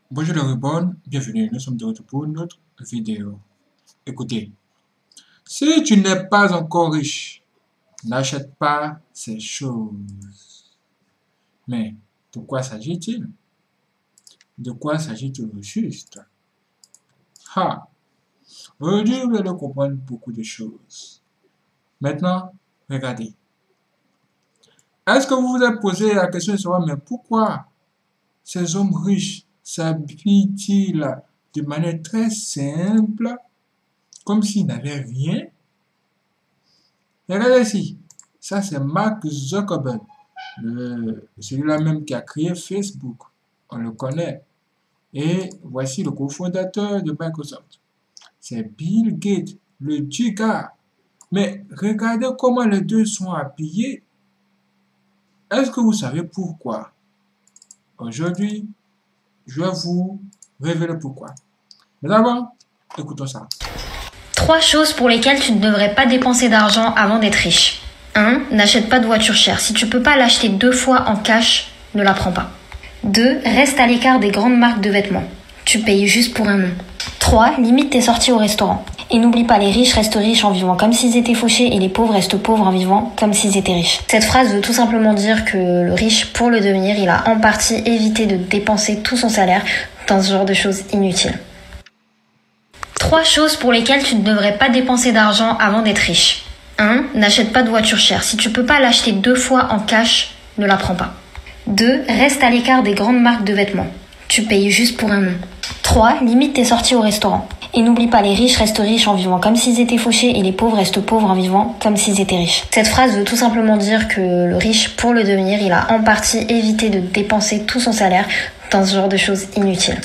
Bonjour les reborn, bienvenue, nous sommes de retour pour une autre vidéo. Écoutez, si tu n'es pas encore riche, n'achète pas ces choses. Mais de quoi s'agit-il? De quoi s'agit-il au juste? Ha! Aujourd'hui, vous allez comprendre beaucoup de choses. Maintenant, regardez. Est-ce que vous vous êtes posé la question de savoir, mais pourquoi ces hommes riches s'habillent-ils de manière très simple, comme s'ils n'avaient rien? Regardez ici, ça c'est Mark Zuckerberg, celui-là même qui a créé Facebook, on le connaît. Et voici le cofondateur de Microsoft, c'est Bill Gates, le giga. Mais regardez comment les deux sont habillés. Est-ce que vous savez pourquoi? Aujourd'hui, je vais vous révéler pourquoi. Mais d'abord, écoutons ça. 3 choses pour lesquelles tu ne devrais pas dépenser d'argent avant d'être riche. 1. N'achète pas de voiture chère. Si tu peux pas l'acheter 2 fois en cash, ne la prends pas. 2. Reste à l'écart des grandes marques de vêtements. Tu payes juste pour un nom. 3. Limite tes sorties au restaurant. Et n'oublie pas, les riches restent riches en vivant comme s'ils étaient fauchés et les pauvres restent pauvres en vivant comme s'ils étaient riches. Cette phrase veut tout simplement dire que le riche, pour le devenir, il a en partie évité de dépenser tout son salaire dans ce genre de choses inutiles. 3 choses pour lesquelles tu ne devrais pas dépenser d'argent avant d'être riche. 1. N'achète pas de voiture chère. Si tu peux pas l'acheter 2 fois en cash, ne la prends pas. 2. Reste à l'écart des grandes marques de vêtements. Tu payes juste pour un nom. 3. Limite tes sorties au restaurant. Et n'oublie pas, les riches restent riches en vivant comme s'ils étaient fauchés et les pauvres restent pauvres en vivant comme s'ils étaient riches. Cette phrase veut tout simplement dire que le riche, pour le devenir, il a en partie évité de dépenser tout son salaire dans ce genre de choses inutiles.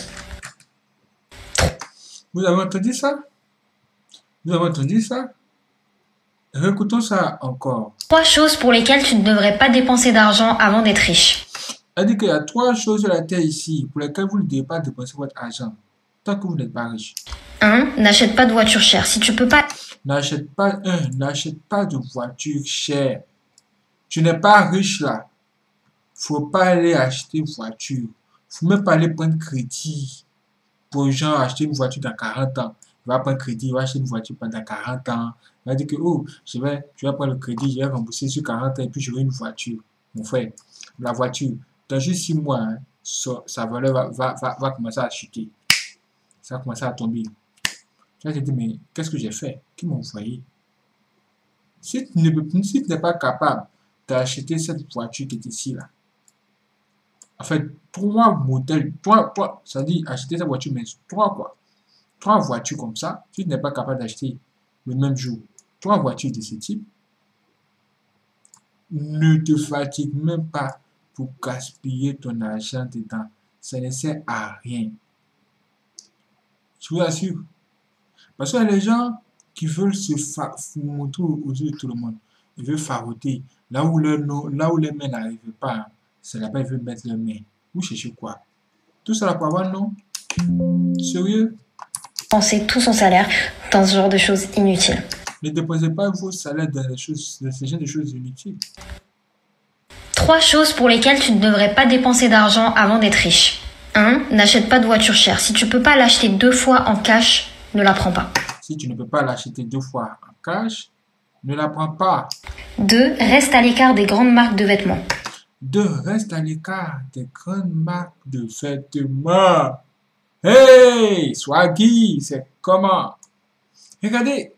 Vous avez entendu ça? Vous avez entendu ça? Récoutons ça encore. 3 choses pour lesquelles tu ne devrais pas dépenser d'argent avant d'être riche. Elle dit qu'il y a 3 choses sur la terre ici pour lesquelles vous ne devez pas dépenser votre argent tant que vous n'êtes pas riche. 1. N'achète pas de voiture chère. Si tu peux pas... N'achète pas de voiture chère. Tu n'es pas riche là. Faut pas aller acheter une voiture. Faut même pas aller prendre crédit pour gens acheter une voiture dans 40 ans. Il va prendre crédit, il va acheter une voiture pendant 40 ans. Il va dire que, oh, je vais prendre le crédit, je vais rembourser sur 40 ans et puis j'aurai une voiture. Mon frère, la voiture, dans juste 6 mois, hein, sa valeur va commencer à chuter. Ça va commencer à tomber. Tu vas te dire, mais qu'est-ce que j'ai fait? Qui m'a envoyé? Si tu n'es pas capable d'acheter cette voiture qui est ici, là, en fait, 3 modèles, ça dit acheter cette voiture, mais 3 quoi. 3 voitures comme ça, si tu n'es pas capable d'acheter le même jour 3 voitures de ce type, ne te fatigue même pas pour gaspiller ton argent dedans. Ça ne sert à rien. Je vous assure. Parce qu'il y a les gens qui veulent se montrer aux yeux de tout le monde. Ils veulent faroter. Là où les mains n'arrivent pas, c'est là-bas ils veulent mettre leurs mains. Vous cherchez quoi? Tout ça pour avoir non? Sérieux? Dépenser tout son salaire dans ce genre de choses inutiles. Ne dépensez pas vos salaires dans ce genre de choses inutiles. 3 choses pour lesquelles tu ne devrais pas dépenser d'argent avant d'être riche. 1. N'achète pas de voiture chère. Si tu peux pas l'acheter 2 fois en cash, ne la prends pas. Si tu ne peux pas l'acheter 2 fois en cash, ne la prends pas. 2. Reste à l'écart des grandes marques de vêtements. 2. Reste à l'écart des grandes marques de vêtements. Hey, Swaggy, c'est comment? Regardez,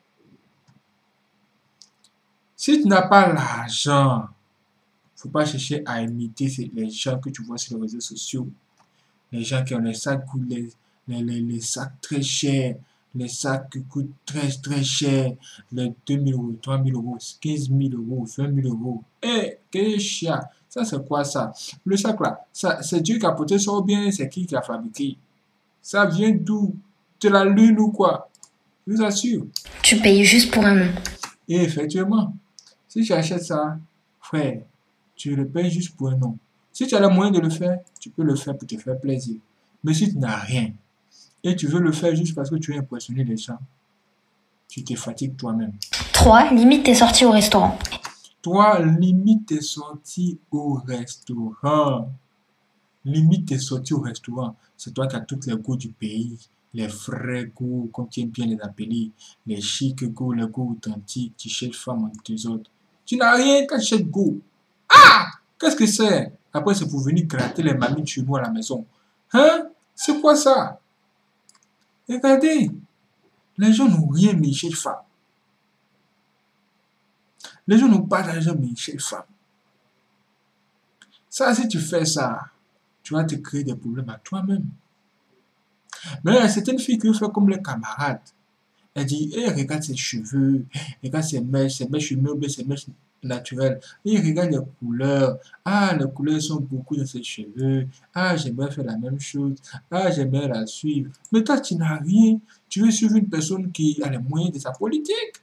si tu n'as pas l'argent, faut pas chercher à imiter les gens que tu vois sur les réseaux sociaux. Les gens qui ont les sacs, les sacs très chers, les sacs qui coûtent très cher, les 2000 euros, 3000 euros, 15 000 euros, 20 000 euros. Eh, quel chien! Ça, c'est quoi ça? Le sac là, c'est Dieu qui a porté ça ou bien c'est qui a fabriqué? Ça vient d'où? De la lune ou quoi? Je vous assure. Tu payes juste pour un nom. Et effectivement, si tu achètes ça, frère, tu le payes juste pour un nom. Si tu as le moyen de le faire, tu peux le faire pour te faire plaisir. Mais si tu n'as rien et tu veux le faire juste parce que tu veux impressionner les gens, tu te fatigues toi-même. 3. Limite tes sorties au restaurant. 3. Limite tes sorties au restaurant. Limite tes sorties au restaurant. C'est toi qui as toutes les goûts du pays. Les vrais goûts, comme tu aimes bien les appeler. Les chics goûts, les goûts authentiques. Tu cherches femme entre tes autres. Tu n'as rien quand tu cherches goût. Qu'est-ce que c'est? Après, c'est pour venir gratter les mamies chez nous à la maison. Hein? C'est quoi ça? Regardez, les gens n'ont rien, mais ils cherchent femme. Les gens n'ont pas d'argent, mais ils cherchent femme. Ça, si tu fais ça, tu vas te créer des problèmes à toi-même. Mais il y a certaines filles qui font comme les camarades. Elle dit, eh, regarde ses cheveux, regarde ses mèches humaines, ses mèches naturelles. Et regarde les couleurs. Ah, les couleurs sont beaucoup dans ses cheveux. Ah, j'aimerais faire la même chose. Ah, j'aimerais la suivre. Mais toi, tu n'as rien. Tu veux suivre une personne qui a les moyens de sa politique.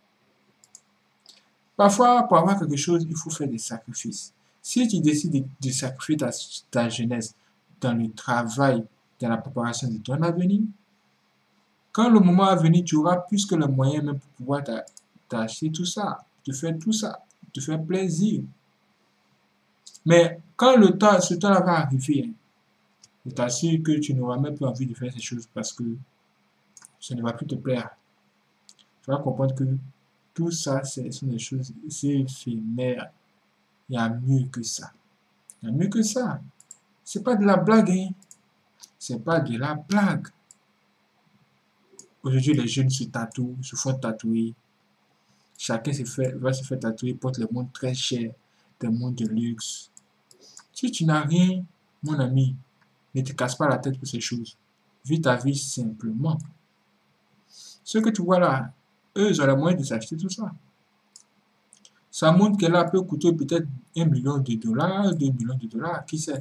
Parfois, pour avoir quelque chose, il faut faire des sacrifices. Si tu décides de sacrifier ta jeunesse dans le travail, dans la préparation de ton avenir, quand le moment va venir, tu auras plus que les moyens même pour pouvoir t'acheter tout ça, te faire tout ça, te faire plaisir. Mais quand ce temps-là va arriver, hein, je t'assure que tu n'auras même plus envie de faire ces choses parce que ça ne va plus te plaire. Tu vas comprendre que tout ça, ce sont des choses éphémères. Il y a mieux que ça. Il y a mieux que ça. C'est pas de la blague, hein. C'est pas de la blague. Aujourd'hui, les jeunes se tatouent, se font tatouer. Chacun va se faire tatouer, porte les montres très chères, des montres de luxe. Si tu n'as rien, mon ami, ne te casse pas la tête pour ces choses. Vis ta vie simplement. Ce que tu vois là, eux, ils ont les moyens de s'acheter tout ça. Ça montre qu'elle peut coûter peut-être 1 million de dollars, 2 millions de dollars, qui sait.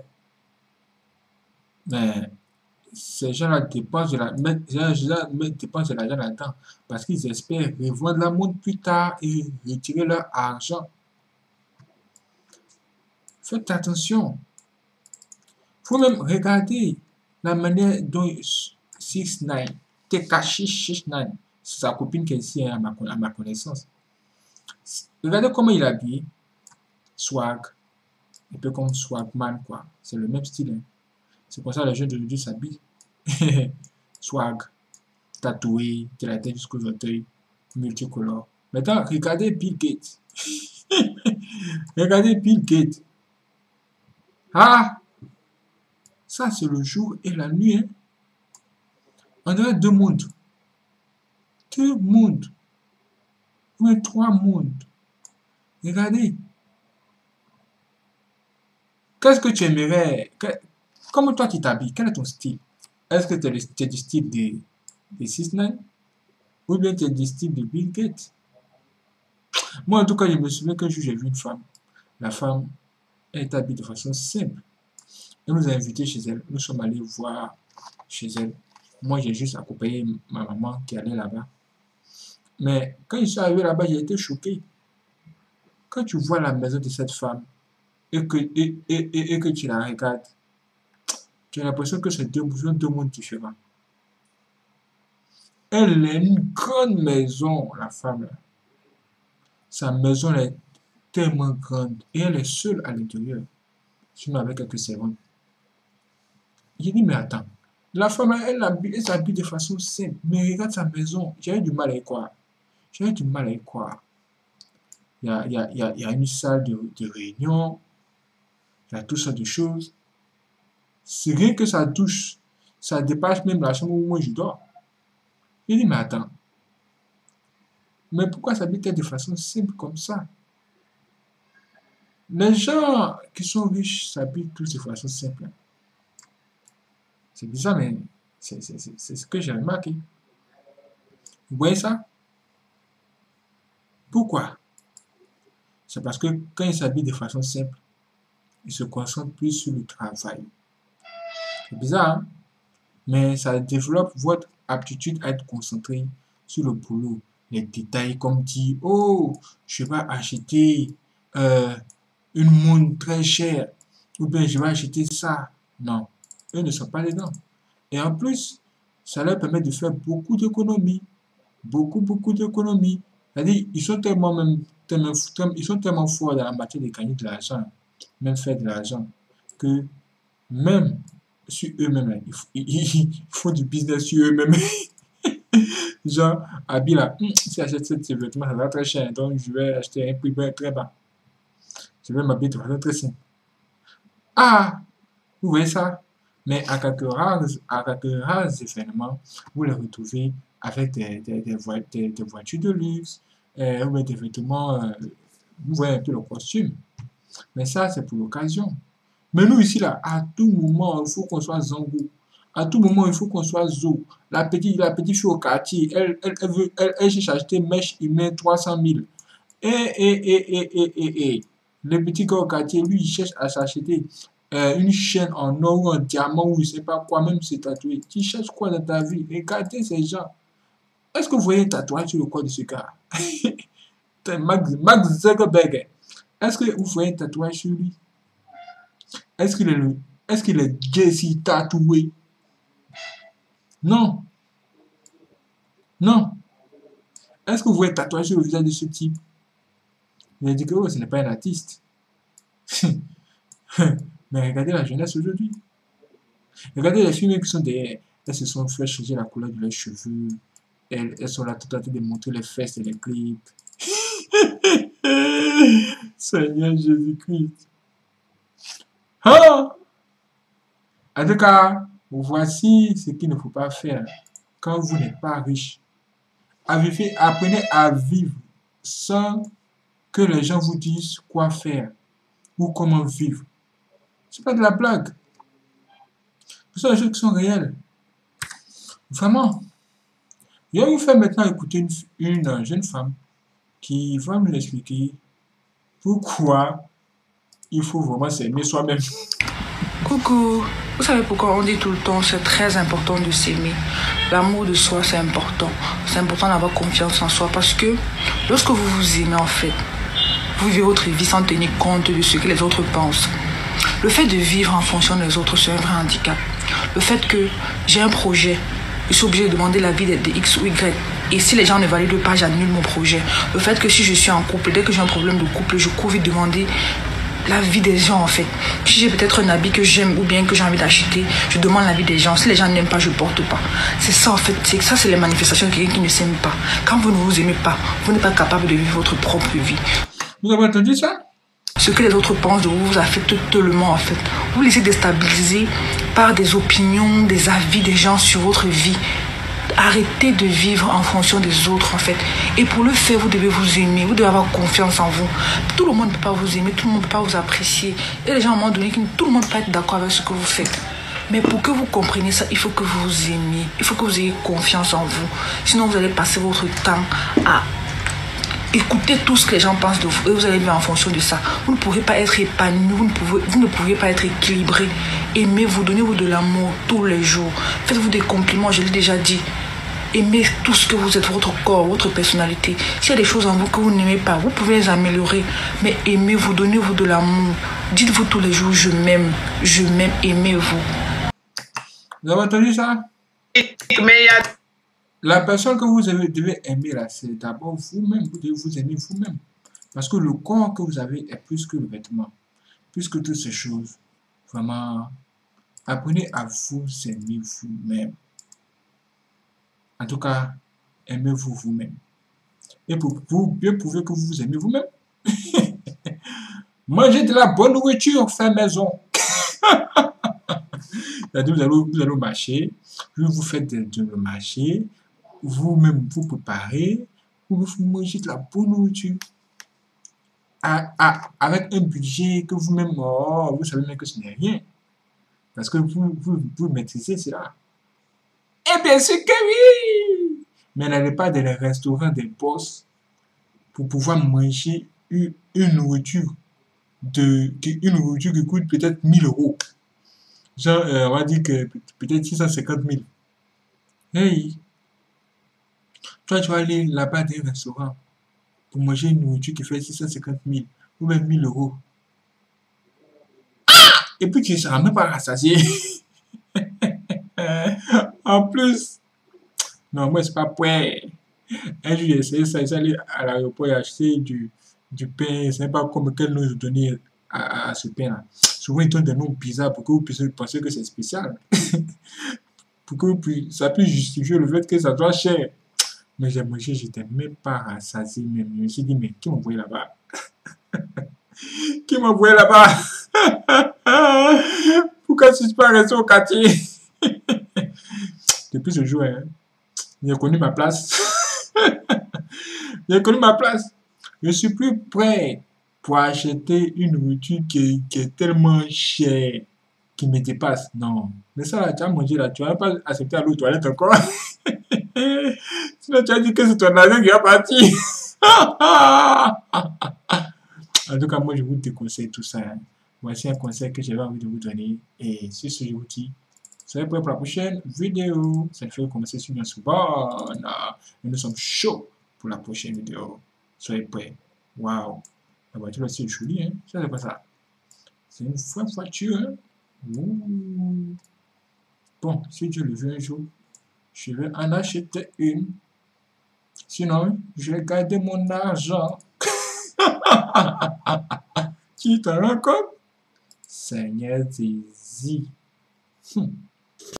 Mais ces gens-là dépensent de l'argent là-dedans parce qu'ils espèrent revendre la montre plus tard et retirer leur argent. Faites attention. Il faut même regarder la manière dont 6ix9ine, Tekashi 6ix9ine, c'est sa copine qui est ici à ma connaissance. Regardez comment il est habillé. Swag. Un peu comme Swagman, quoi. C'est le même style. Hein. C'est pour ça que les jeunes d'aujourd'hui s'habillent. Swag. Tatoué, de la tête jusqu'aux orteils. Multicolore. Maintenant, regardez Bill Gates. Regardez Bill Gates. Ah! Ça, c'est le jour et la nuit. Hein. On dirait 2 mondes. 2 mondes. Ou 3 mondes. Regardez. Qu'est-ce que tu aimerais? Comment toi tu t'habilles? Quel est ton style? Est-ce que tu es du style de 6ix9ine? Ou bien tu es du style de Bill Gates? Moi, en tout cas, je me souviens qu'un jour, j'ai vu une femme. La femme, elle est habillée de façon simple. Elle nous a invités chez elle. Nous sommes allés voir chez elle. Moi, j'ai juste accompagné ma maman qui allait là-bas. Mais quand ils sont arrivés là-bas, j'ai été choqué. Quand tu vois la maison de cette femme et que tu la regardes, tu as l'impression que c'est deux mondes différents. Elle a une grande maison, la femme. Là. Sa maison est tellement grande et elle est seule à l'intérieur. Sinon avec quelques servantes. J'ai dit, mais attends, la femme, elle s'habille de façon simple. Mais regarde sa maison. J'ai eu du mal à y croire. J'ai eu du mal à y croire. Il y a une salle de réunion. Il y a tout ça de choses. C'est rien que sa douche. Ça dépasse même la chambre où moi je dors. J'ai dit, mais attends. Mais pourquoi s'habille-t-elle de façon simple comme ça? Les gens qui sont riches s'habillent tous de façon simple. C'est bizarre, mais c'est ce que j'ai remarqué. Vous voyez ça? Pourquoi? C'est parce que quand ils s'habillent de façon simple, ils se concentrent plus sur le travail. C'est bizarre, hein? Mais ça développe votre aptitude à être concentré sur le boulot. Les détails comme dire, oh, je vais acheter une montre très chère, ou bien je vais acheter ça. Non, eux ne sont pas dedans. Et en plus, ça leur permet de faire beaucoup d'économies. Beaucoup d'économies. C'est-à-dire, ils sont tellement forts dans la matière de gagner de l'argent, même faire de l'argent, que même sur eux-mêmes, là. Ils font du business sur eux-mêmes. Genre, Abi là, si j'achète ce vêtement, ça va très cher, donc je vais acheter un prix très bas. Je vais m'habiller de façon très simple. Ah, vous voyez ça? Mais à quelques rares événements, vous les retrouvez avec des voitures de luxe, ou bien des vêtements, vous voyez un peu le costume. Mais ça, c'est pour l'occasion. Mais nous, ici, là, à tout moment, il faut qu'on soit Zango. À tout moment, il faut qu'on soit Zo. La petite fille au quartier, elle cherche à acheter mèche, il met 300 000. Et. Le petit gars au quartier, lui, il cherche à s'acheter une chaîne en or ou en diamant ou je sais pas quoi, même se tatouer. Tu cherches quoi dans ta vie? Regardez ces gens. Est-ce que vous voyez un tatouage sur le corps de ce gars? Max Zuckerberg. Est-ce que vous voyez un tatouage sur lui? Est-ce qu'il est le, est-ce qu'il est Jesse tatoué? Non, non. Est-ce que vous voyez un tatouage sur le visage de ce type? Vous avez dit que oh, ce n'est pas un artiste. Mais regardez la jeunesse aujourd'hui. Regardez les filles qui sont derrière. Elles se sont fait changer la couleur de leurs cheveux. Elles sont là tout à train de montrer les fesses et les clips. Seigneur Jésus-Christ. Ah! En tout cas, voici ce qu'il ne faut pas faire quand vous n'êtes pas riche. Apprenez à vivre sans que les gens vous disent quoi faire ou comment vivre. C'est pas de la blague. Ce sont des choses qui sont réelles. Vraiment. Je vais vous faire maintenant écouter une jeune femme qui va nous expliquer pourquoi il faut vraiment s'aimer soi-même. Coucou, vous savez pourquoi on dit tout le temps c'est très important de s'aimer. L'amour de soi c'est important. C'est important d'avoir confiance en soi parce que lorsque vous vous aimez en fait, vous vivez votre vie sans tenir compte de ce que les autres pensent. Le fait de vivre en fonction des autres c'est un vrai handicap. Le fait que j'ai un projet, je suis obligé de demander l'avis de X ou Y. Et si les gens ne valident pas, j'annule mon projet. Le fait que si je suis en couple, dès que j'ai un problème de couple, je cours vite demander l'avis des gens en fait. Si j'ai peut-être un habit que j'aime ou bien que j'ai envie d'acheter, je demande l'avis des gens. Si les gens n'aiment pas, je porte pas. C'est ça en fait. C'est les manifestations de quelqu'un qui ne s'aime pas. Quand vous ne vous aimez pas, vous n'êtes pas capable de vivre votre propre vie. Vous avez entendu ça? Ce que les autres pensent de vous affecte tellement en fait. Vous laissez déstabiliser par des opinions, des avis des gens sur votre vie. Arrêtez de vivre en fonction des autres en fait. Et pour le faire, vous devez vous aimer, vous devez avoir confiance en vous. Tout le monde ne peut pas vous aimer, tout le monde ne peut pas vous apprécier. Et les gens à un moment donné, tout le monde ne peut pas être d'accord avec ce que vous faites. Mais pour que vous compreniez ça, il faut que vous vous aimiez, il faut que vous ayez confiance en vous. Sinon, vous allez passer votre temps à écoutez tout ce que les gens pensent de vous et vous allez vivre en fonction de ça. Vous ne pourrez pas être épanoui, vous ne pourrez pas être équilibré. Aimez-vous, donnez-vous de l'amour tous les jours. Faites-vous des compliments, je l'ai déjà dit. Aimez tout ce que vous êtes, votre corps, votre personnalité. S'il y a des choses en vous que vous n'aimez pas, vous pouvez les améliorer. Mais aimez-vous, donnez-vous de l'amour. Dites-vous tous les jours, je m'aime, aimez-vous. Vous avez entendu ça? La personne que vous devez aimer là, c'est d'abord vous-même. Vous devez vous aimer vous-même. Parce que le corps que vous avez est plus que le vêtement. Plus que toutes ces choses. Vraiment, apprenez à vous aimer vous-même. En tout cas, aimez-vous vous-même. Et pour vous bien prouver que vous vous aimez vous-même, mangez de la bonne nourriture fait maison. C'est-à-dire, vous allez marcher, vous faites de marcher, vous-même vous préparez, vous mangez de la bonne nourriture. Avec un budget que vous-même, vous savez même que ce n'est rien. Parce que vous maîtrisez cela. Eh bien sûr que oui! Mais n'allez pas dans les restaurants des boss pour pouvoir manger une nourriture qui coûte peut-être 1000 euros. Genre, on va dire que peut-être 650 000. Hey! Toi, tu vas aller là-bas dans un restaurant pour manger une nourriture qui fait 650 000 ou même 1000 euros. Et puis tu ne seras même pas rassasié. En plus, non, moi, c'est pas prêt. Un jour, j'ai essayé ça, j'allais à l'aéroport et acheter du pain. C'est pas comme quel nom je donnais à ce pain-là. Souvent, ils donnent des noms bizarres pour que vous puissiez penser que c'est spécial. Pour que ça puisse justifier le fait que ça soit cher. Mais j'ai mangé, j'étais même pas rassasié même. Je me suis dit, mais qui m'a envoyé là-bas? Qui m'a envoyé là-bas? Pourquoi je ne suis pas resté au quartier? Depuis ce jour, hein, j'ai connu ma place. J'ai connu ma place. Je suis plus prêt pour acheter une nourriture qui est tellement chère, qui me dépasse. Non. Mais ça, là, tu as mangé là, tu vas pas accepter aller aux toilettes encore. Sinon, tu as dit que c'est ton argent qui va partir. En tout cas, moi, je vous déconseille tout ça. Hein. Voici un conseil que j'avais envie de vous donner. Et c'est ce que je vous dis. Soyez prêts pour la prochaine vidéo. Ça fait commencer sur bien souvent. Et nous sommes chauds pour la prochaine vidéo. Soyez prêts. Waouh. La voiture aussi est jolie. Hein. Ça, c'est pas ça. C'est une vraie voiture. Hein. Ouh. Bon, si Dieu le veut un jour, je vais en acheter une. Sinon, je vais garder mon argent. Tu t'en rends compte? Seigneur Jésus.